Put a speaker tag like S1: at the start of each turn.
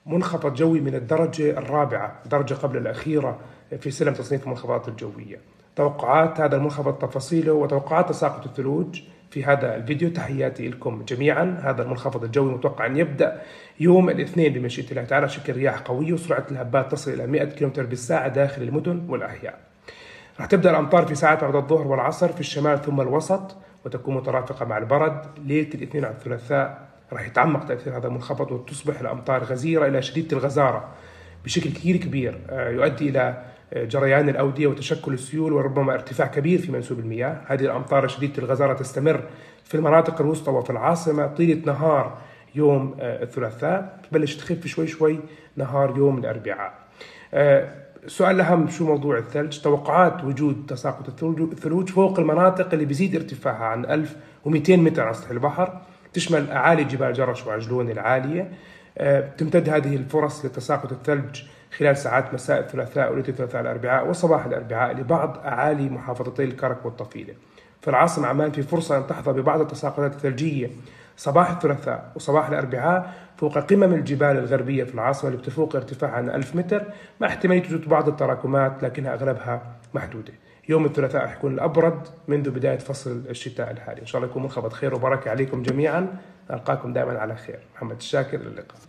S1: منخفض جوي من الدرجة الرابعة، درجة قبل الأخيرة في سلم تصنيف المنخفضات الجوية. توقعات هذا المنخفض، تفاصيله وتوقعات تساقط الثلوج في هذا الفيديو. تحياتي لكم جميعا. هذا المنخفض الجوي متوقع أن يبدأ يوم الاثنين بمشيئة الله تعالى، شكل رياح قوية وسرعة الهبات تصل إلى 100 كم بالساعة داخل المدن والأحياء. راح تبدأ الأمطار في ساعات بعد الظهر والعصر في الشمال ثم الوسط، وتكون مترافقة مع البرد. ليلة الاثنين على الثلاثاء راح يتعمق تأثير هذا المنخفض وتصبح الأمطار غزيرة إلى شديدة الغزارة بشكل كثير كبير، يؤدي إلى جريان الأودية وتشكل السيول وربما ارتفاع كبير في منسوب المياه. هذه الأمطار شديدة الغزارة تستمر في المناطق الوسطى وفي العاصمة طيلة نهار يوم الثلاثاء، تبلش تخف شوي شوي نهار يوم الأربعاء. السؤال الأهم، شو موضوع الثلج؟ توقعات وجود تساقط الثلوج فوق المناطق اللي بيزيد ارتفاعها عن 1200 متر عن سطح البحر، تشمل أعالي جبال جرش وعجلون العالية. تمتد هذه الفرص لتساقط الثلج خلال ساعات مساء الثلاثاء وليلة الثلاثاء الأربعاء وصباح الأربعاء لبعض أعالي محافظتي الكرك والطفيلة. في العاصمة عمان في فرصة أن تحظى ببعض التساقطات الثلجية صباح الثلاثاء وصباح الأربعاء فوق قمم الجبال الغربية في العاصمة اللي بتفوق ارتفاعها عن 1000 متر، مع احتمالية وجود بعض التراكمات لكنها أغلبها محدودة. يوم الثلاثاء رح يكون الأبرد منذ بداية فصل الشتاء الحالي. إن شاء الله يكون منخفض خير وبركة عليكم جميعا. ألقاكم دائما على خير. محمد الشاكر، للقاء.